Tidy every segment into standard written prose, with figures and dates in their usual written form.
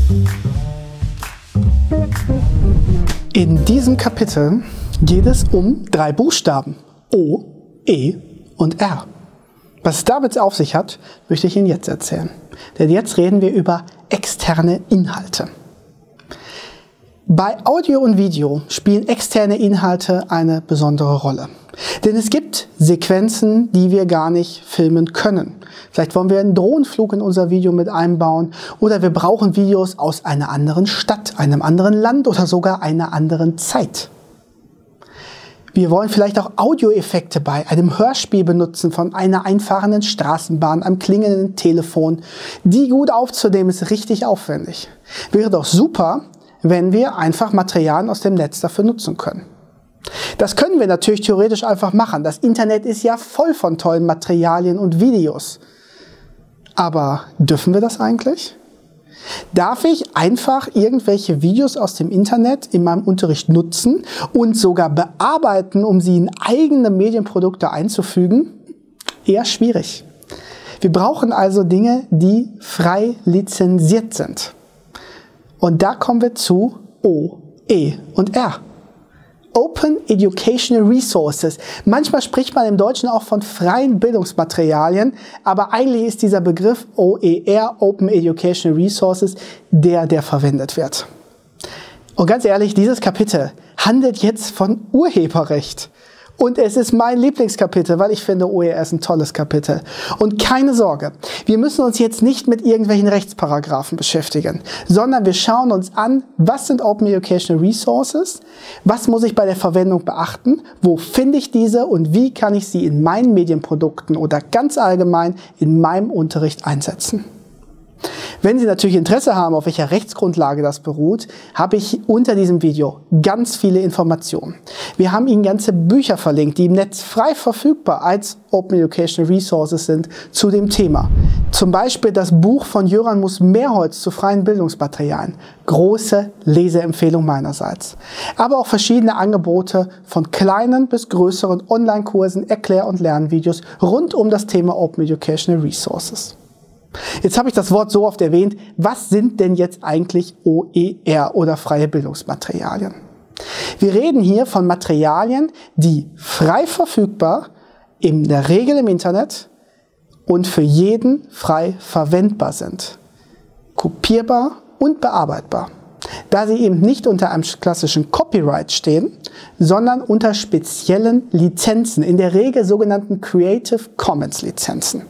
In diesem Kapitel geht es um 3 Buchstaben: O, E und R. Was es damit auf sich hat, möchte ich Ihnen jetzt erzählen. Denn jetzt reden wir über externe Inhalte. Bei Audio und Video spielen externe Inhalte eine besondere Rolle. Denn es gibt Sequenzen, die wir gar nicht filmen können. Vielleicht wollen wir einen Drohnenflug in unser Video mit einbauen oder wir brauchen Videos aus einer anderen Stadt, einem anderen Land oder sogar einer anderen Zeit. Wir wollen vielleicht auch Audioeffekte bei einem Hörspiel benutzen von einer einfahrenden Straßenbahn, einem klingelnden Telefon. Die gut aufzunehmen ist richtig aufwendig. Wäre doch super, wenn wir einfach Materialien aus dem Netz dafür nutzen können. Das können wir natürlich theoretisch einfach machen. Das Internet ist ja voll von tollen Materialien und Videos. Aber dürfen wir das eigentlich? Darf ich einfach irgendwelche Videos aus dem Internet in meinem Unterricht nutzen und sogar bearbeiten, um sie in eigene Medienprodukte einzufügen? Eher schwierig. Wir brauchen also Dinge, die frei lizenziert sind. Und da kommen wir zu O, E und R. Open Educational Resources. Manchmal spricht man im Deutschen auch von freien Bildungsmaterialien, aber eigentlich ist dieser Begriff OER, Open Educational Resources, der verwendet wird. Und ganz ehrlich, dieses Kapitel handelt jetzt von Urheberrecht. Und es ist mein Lieblingskapitel, weil ich finde, OER ist ein tolles Kapitel. Und keine Sorge, wir müssen uns jetzt nicht mit irgendwelchen Rechtsparagraphen beschäftigen, sondern wir schauen uns an, was sind Open Educational Resources, was muss ich bei der Verwendung beachten, wo finde ich diese und wie kann ich sie in meinen Medienprodukten oder ganz allgemein in meinem Unterricht einsetzen. Wenn Sie natürlich Interesse haben, auf welcher Rechtsgrundlage das beruht, habe ich unter diesem Video ganz viele Informationen. Wir haben Ihnen ganze Bücher verlinkt, die im Netz frei verfügbar als Open Educational Resources sind zu dem Thema. Zum Beispiel das Buch von Jöran Mus-Mehrholz zu freien Bildungsmaterialien. Große Leseempfehlung meinerseits. Aber auch verschiedene Angebote von kleinen bis größeren Online-Kursen, Erklär- und Lernvideos rund um das Thema Open Educational Resources. Jetzt habe ich das Wort so oft erwähnt. Was sind denn jetzt eigentlich OER oder freie Bildungsmaterialien? Wir reden hier von Materialien, die frei verfügbar, in der Regel im Internet und für jeden frei verwendbar sind. Kopierbar und bearbeitbar. Da sie eben nicht unter einem klassischen Copyright stehen, sondern unter speziellen Lizenzen, in der Regel sogenannten Creative Commons Lizenzen.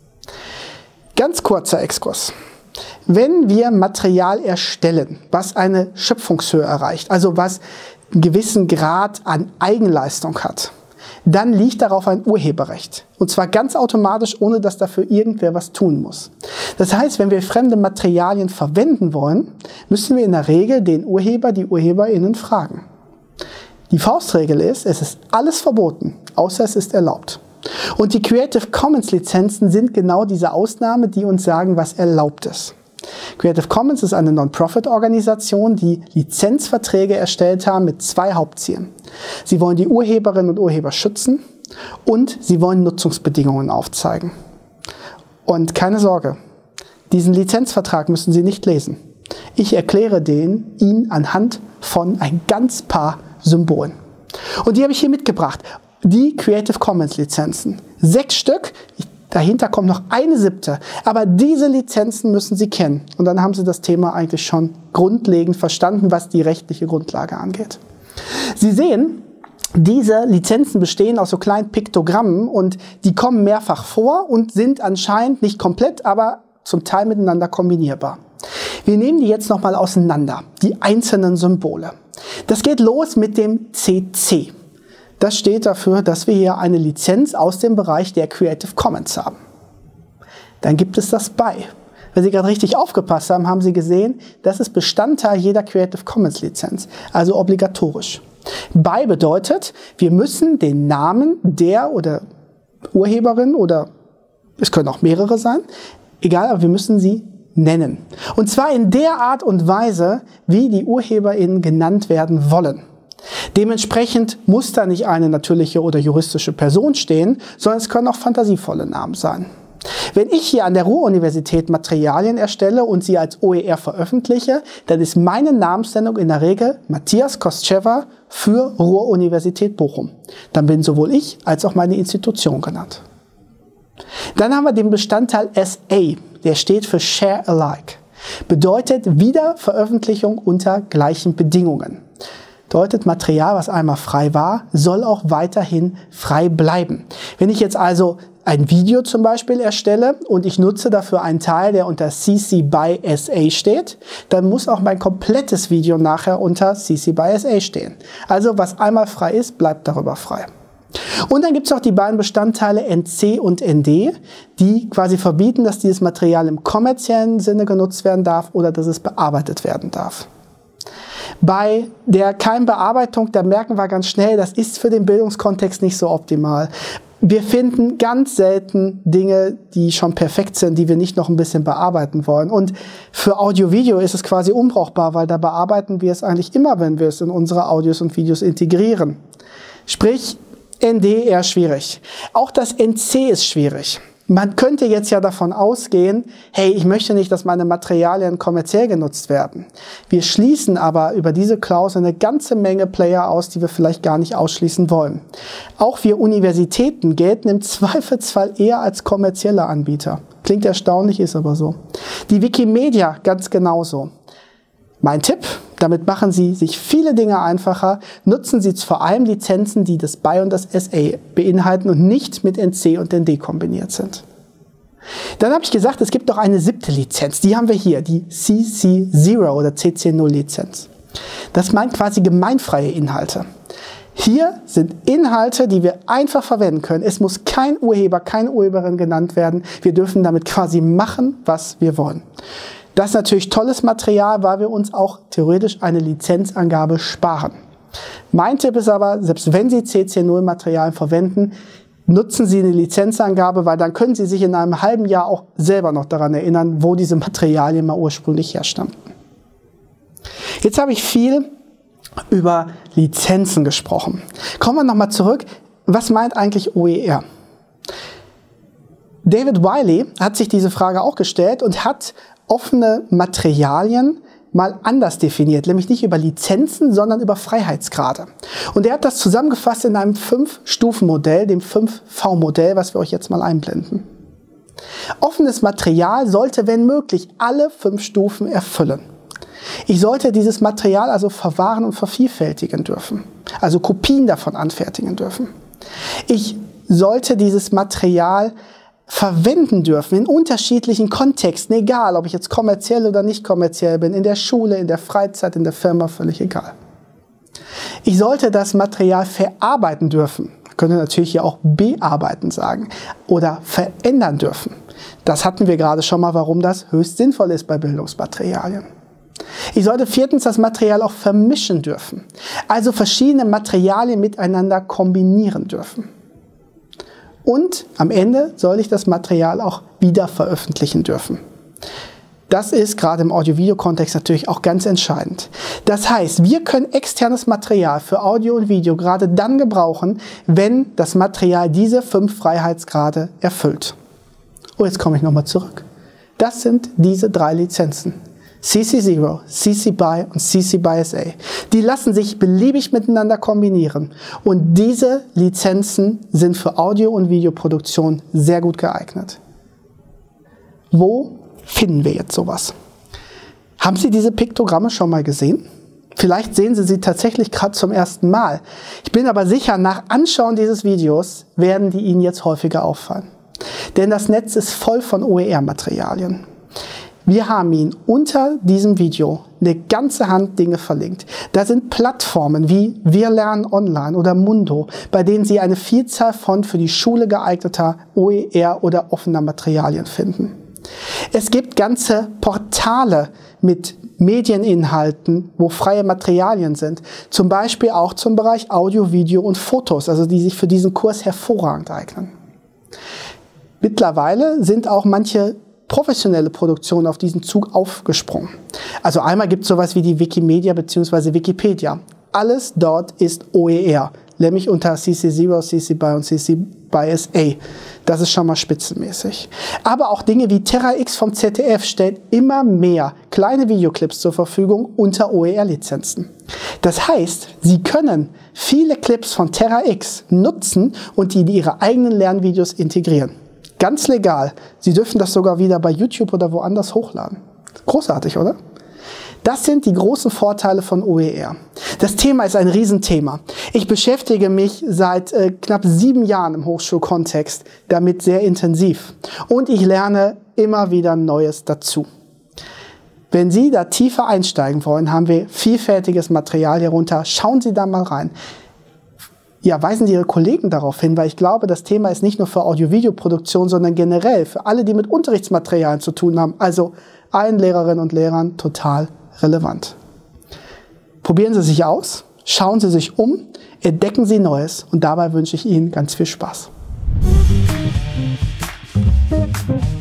Ganz kurzer Exkurs. Wenn wir Material erstellen, was eine Schöpfungshöhe erreicht, also was einen gewissen Grad an Eigenleistung hat, dann liegt darauf ein Urheberrecht. Und zwar ganz automatisch, ohne dass dafür irgendwer was tun muss. Das heißt, wenn wir fremde Materialien verwenden wollen, müssen wir in der Regel den Urheber, die UrheberInnen fragen. Die Faustregel ist, es ist alles verboten, außer es ist erlaubt. Und die Creative Commons Lizenzen sind genau diese Ausnahme, die uns sagen, was erlaubt ist. Creative Commons ist eine Non-Profit-Organisation, die Lizenzverträge erstellt haben mit 2 Hauptzielen. Sie wollen die Urheberinnen und Urheber schützen und sie wollen Nutzungsbedingungen aufzeigen. Und keine Sorge, diesen Lizenzvertrag müssen Sie nicht lesen. Ich erkläre Ihnen anhand von ein ganz paar Symbolen. Und die habe ich hier mitgebracht. Die Creative Commons Lizenzen. 6 Stück, dahinter kommt noch eine 7. Aber diese Lizenzen müssen Sie kennen. Und dann haben Sie das Thema eigentlich schon grundlegend verstanden, was die rechtliche Grundlage angeht. Sie sehen, diese Lizenzen bestehen aus so kleinen Piktogrammen und die kommen mehrfach vor und sind anscheinend nicht komplett, aber zum Teil miteinander kombinierbar. Wir nehmen die jetzt nochmal auseinander, die einzelnen Symbole. Das geht los mit dem CC. Das steht dafür, dass wir hier eine Lizenz aus dem Bereich der Creative Commons haben. Dann gibt es das BY. Wenn Sie gerade richtig aufgepasst haben, haben Sie gesehen, das ist Bestandteil jeder Creative Commons Lizenz, also obligatorisch. BY bedeutet, wir müssen den Namen der oder Urheberin oder es können auch mehrere sein, egal, aber wir müssen sie nennen. Und zwar in der Art und Weise, wie die UrheberInnen genannt werden wollen. Dementsprechend muss da nicht eine natürliche oder juristische Person stehen, sondern es können auch fantasievolle Namen sein. Wenn ich hier an der Ruhr-Universität Materialien erstelle und sie als OER veröffentliche, dann ist meine Namensnennung in der Regel Matthias Kostschewa für Ruhr-Universität Bochum. Dann bin sowohl ich als auch meine Institution genannt. Dann haben wir den Bestandteil SA, der steht für Share Alike. Bedeutet Wiederveröffentlichung unter gleichen Bedingungen. Bedeutet, Material, was einmal frei war, soll auch weiterhin frei bleiben. Wenn ich jetzt also ein Video zum Beispiel erstelle und ich nutze dafür einen Teil, der unter CC BY SA steht, dann muss auch mein komplettes Video nachher unter CC BY SA stehen. Also was einmal frei ist, bleibt darüber frei. Und dann gibt es auch die beiden Bestandteile NC und ND, die quasi verbieten, dass dieses Material im kommerziellen Sinne genutzt werden darf oder dass es bearbeitet werden darf. Bei der Keimbearbeitung, da merken wir ganz schnell, das ist für den Bildungskontext nicht so optimal. Wir finden ganz selten Dinge, die schon perfekt sind, die wir nicht noch ein bisschen bearbeiten wollen. Und für Audio-Video ist es quasi unbrauchbar, weil da bearbeiten wir es eigentlich immer, wenn wir es in unsere Audios und Videos integrieren. Sprich, ND eher schwierig. Auch das NC ist schwierig. Man könnte jetzt ja davon ausgehen, hey, ich möchte nicht, dass meine Materialien kommerziell genutzt werden. Wir schließen aber über diese Klausel eine ganze Menge Player aus, die wir vielleicht gar nicht ausschließen wollen. Auch wir Universitäten gelten im Zweifelsfall eher als kommerzielle Anbieter. Klingt erstaunlich, ist aber so. Die Wikimedia ganz genauso. Mein Tipp, damit machen Sie sich viele Dinge einfacher, nutzen Sie vor allem Lizenzen, die das BY und das SA beinhalten und nicht mit NC und ND kombiniert sind. Dann habe ich gesagt, es gibt noch eine 7. Lizenz, die haben wir hier, die CC0 oder CC0 Lizenz. Das meint quasi gemeinfreie Inhalte. Hier sind Inhalte, die wir einfach verwenden können. Es muss kein Urheber, keine Urheberin genannt werden. Wir dürfen damit quasi machen, was wir wollen. Das ist natürlich tolles Material, weil wir uns auch theoretisch eine Lizenzangabe sparen. Mein Tipp ist aber, selbst wenn Sie CC0 Materialien verwenden, nutzen Sie eine Lizenzangabe, weil dann können Sie sich in einem halben Jahr auch selber noch daran erinnern, wo diese Materialien mal ursprünglich herstammten. Jetzt habe ich viel über Lizenzen gesprochen. Kommen wir nochmal zurück. Was meint eigentlich OER? David Wiley hat sich diese Frage auch gestellt und hat offene Materialien mal anders definiert, nämlich nicht über Lizenzen, sondern über Freiheitsgrade. Und er hat das zusammengefasst in einem 5-Stufen-Modell, dem 5V-Modell, was wir euch jetzt mal einblenden. Offenes Material sollte, wenn möglich, alle 5 Stufen erfüllen. Ich sollte dieses Material also verwahren und vervielfältigen dürfen, also Kopien davon anfertigen dürfen. Ich sollte dieses Material verwenden dürfen in unterschiedlichen Kontexten, egal ob ich jetzt kommerziell oder nicht kommerziell bin, in der Schule, in der Freizeit, in der Firma, völlig egal. Ich sollte das Material verarbeiten dürfen. Ich könnte natürlich hier auch bearbeiten sagen oder verändern dürfen. Das hatten wir gerade schon mal, warum das höchst sinnvoll ist bei Bildungsmaterialien. Ich sollte 4. das Material auch vermischen dürfen, also verschiedene Materialien miteinander kombinieren dürfen. Und am Ende soll ich das Material auch wieder veröffentlichen dürfen. Das ist gerade im Audio-Video-Kontext natürlich auch ganz entscheidend. Das heißt, wir können externes Material für Audio und Video gerade dann gebrauchen, wenn das Material diese 5 Freiheitsgrade erfüllt. Und jetzt komme ich nochmal zurück. Das sind diese 3 Lizenzen. CC0, CC BY und CC BY SA. Die lassen sich beliebig miteinander kombinieren. Und diese Lizenzen sind für Audio- und Videoproduktion sehr gut geeignet. Wo finden wir jetzt sowas? Haben Sie diese Piktogramme schon mal gesehen? Vielleicht sehen Sie sie tatsächlich gerade zum ersten Mal. Ich bin aber sicher, nach Anschauen dieses Videos werden die Ihnen jetzt häufiger auffallen. Denn das Netz ist voll von OER-Materialien. Wir haben Ihnen unter diesem Video eine ganze Hand Dinge verlinkt. Da sind Plattformen wie Wir lernen online oder Mundo, bei denen Sie eine Vielzahl von für die Schule geeigneter OER oder offener Materialien finden. Es gibt ganze Portale mit Medieninhalten, wo freie Materialien sind. Zum Beispiel auch zum Bereich Audio, Video und Fotos, also die sich für diesen Kurs hervorragend eignen. Mittlerweile sind auch manche professionelle Produktionen auf diesen Zug aufgesprungen. Also einmal gibt es sowas wie die Wikimedia bzw. Wikipedia. Alles dort ist OER, nämlich unter CC0, CC BY und CC BY SA. Das ist schon mal spitzenmäßig. Aber auch Dinge wie TerraX vom ZDF stellt immer mehr kleine Videoclips zur Verfügung unter OER-Lizenzen. Das heißt, Sie können viele Clips von TerraX nutzen und die in Ihre eigenen Lernvideos integrieren. Ganz legal. Sie dürfen das sogar wieder bei YouTube oder woanders hochladen. Großartig, oder? Das sind die großen Vorteile von OER. Das Thema ist ein Riesenthema. Ich beschäftige mich seit knapp 7 Jahren im Hochschulkontext damit sehr intensiv. Und ich lerne immer wieder Neues dazu. Wenn Sie da tiefer einsteigen wollen, haben wir vielfältiges Material hier runter. Schauen Sie da mal rein. Ja, weisen Sie Ihre Kollegen darauf hin, weil ich glaube, das Thema ist nicht nur für Audio-Video-Produktion, sondern generell für alle, die mit Unterrichtsmaterialien zu tun haben. Also allen Lehrerinnen und Lehrern total relevant. Probieren Sie sich aus, schauen Sie sich um, entdecken Sie Neues und dabei wünsche ich Ihnen ganz viel Spaß.